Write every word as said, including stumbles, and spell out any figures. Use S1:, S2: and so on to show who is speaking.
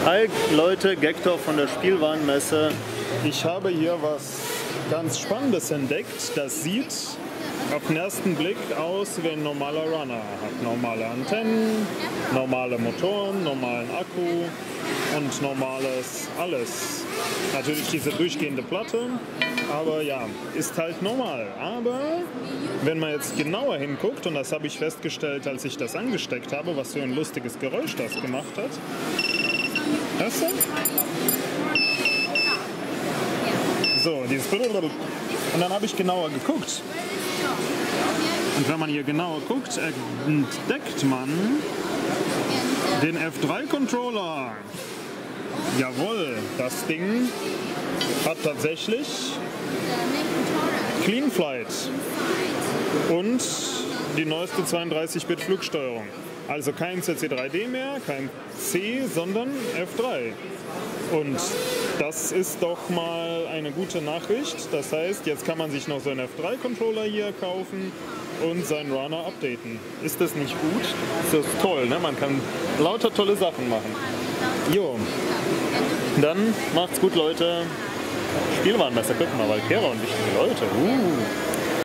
S1: Hi Leute, Gektor von der Spielwarenmesse. Ich habe hier was ganz Spannendes entdeckt. Das sieht auf den ersten Blick aus wie ein normaler Runner. Hat normale Antennen, normale Motoren, normalen Akku und normales alles. Natürlich diese durchgehende Platte, aber ja, ist halt normal. Aber wenn man jetzt genauer hinguckt, und das habe ich festgestellt, als ich das angesteckt habe, was für ein lustiges Geräusch das gemacht hat. Hörst du? So, dieses und dann habe ich genauer geguckt. Und wenn man hier genauer guckt, entdeckt man den F drei Controller. Jawohl, das Ding hat tatsächlich Clean Flight und die neueste zweiunddreißig Bit Flugsteuerung. Also kein C C drei D mehr, kein C, sondern F drei. Und das ist doch mal eine gute Nachricht. Das heißt, jetzt kann man sich noch so einen F drei Controller hier kaufen und seinen Runner updaten. Ist das nicht gut? Das ist toll, ne? Man kann lauter tolle Sachen machen. Jo. Dann macht's gut, Leute. Spielwarenmesse, gucken wir mal, Valkera und wichtige Leute. Uh.